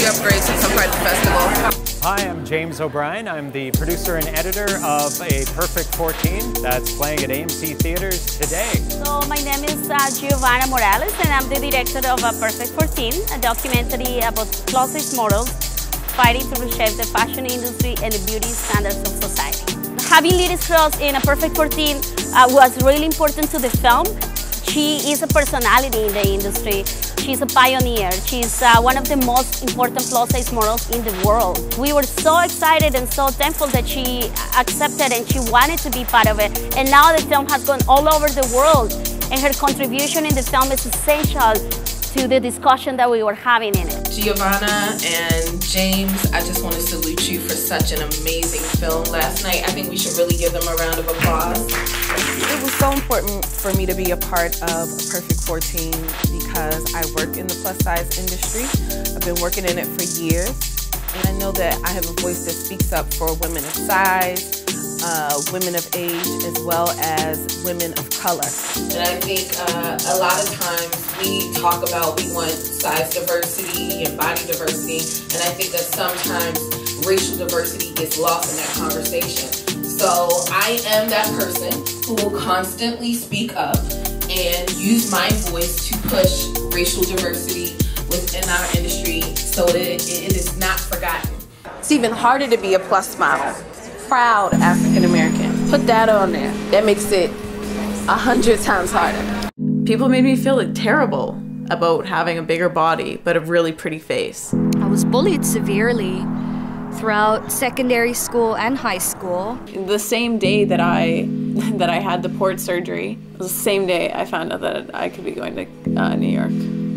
upgrades at some part of the festival. Hi, I'm James O'Brien. I'm the producer and editor of A Perfect 14 that's playing at AMC Theaters today. So my name is Giovanna Morales and I'm the director of A Perfect 14, a documentary about plus-size models fighting to reshape the fashion industry and the beauty standards of society. Having Liris Cross in A Perfect 14 was really important to the film. She is a personality in the industry. She's a pioneer. She's one of the most important plus-size models in the world. We were so excited and so thankful that she accepted and she wanted to be part of it. And now the film has gone all over the world, and her contribution in the film is essential to the discussion that we were having in it. Giovanna and James, I just want to salute you for such an amazing film last night. I think we should really give them a round of applause. It was so important for me to be a part of A Perfect 14 because I work in the plus size industry. I've been working in it for years, and I know that I have a voice that speaks up for women of size, women of age, as well as women of color. And I think a lot of times we talk about we want size diversity and body diversity, and I think that sometimes racial diversity gets lost in that conversation. So I am that person who will constantly speak up and use my voice to push racial diversity within our industry so that it is not forgotten. It's even harder to be a plus model. Proud African American. Put that on there. That makes it 100 times harder. People made me feel terrible about having a bigger body but a really pretty face. I was bullied severely throughout secondary school and high school. The same day that I had the port surgery, it was the same day I found out that I could be going to New York.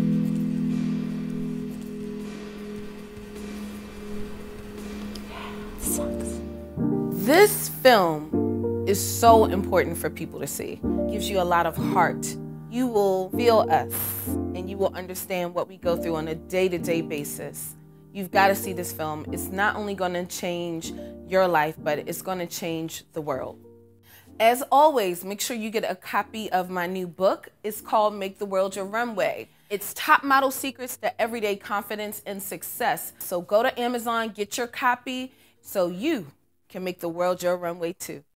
Sucks. This film is so important for people to see. It gives you a lot of heart. You will feel us, and you will understand what we go through on a day-to-day basis. You've got to see this film. It's not only going to change your life, but it's going to change the world. As always, make sure you get a copy of my new book. It's called Make the World Your Runway. It's top model secrets to everyday confidence and success. So go to Amazon, get your copy so you can make the world your runway too.